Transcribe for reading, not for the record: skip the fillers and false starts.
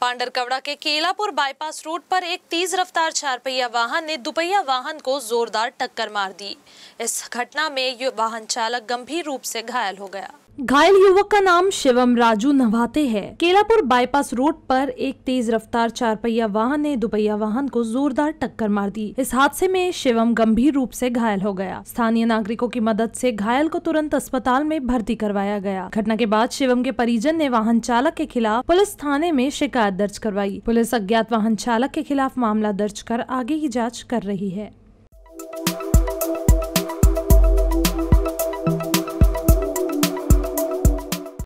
पांडरकवड़ा के Kelapur bypass road पर एक तेज रफ्तार 4 पहिया वाहन ने दुपहिया वाहन को जोरदार टक्कर मार दी। इस घटना में वाहन चालक गंभीर रूप से घायल हो गया। घायल युवक का नाम शिवम राजू नभाते है। केलापुर बाईपास रोड पर एक तेज रफ्तार 4 पहिया वाहन ने दुपहिया वाहन को जोरदार टक्कर मार दी। इस हादसे में शिवम गंभीर रूप से घायल हो गया। स्थानीय नागरिकों की मदद से घायल को तुरंत अस्पताल में भर्ती करवाया गया। घटना के बाद शिवम के परिजन ने वाहन चालक के खिलाफ पुलिस थाने में शिकायत दर्ज करवाई। पुलिस अज्ञात वाहन चालक के खिलाफ मामला दर्ज कर आगे की जाँच कर रही है।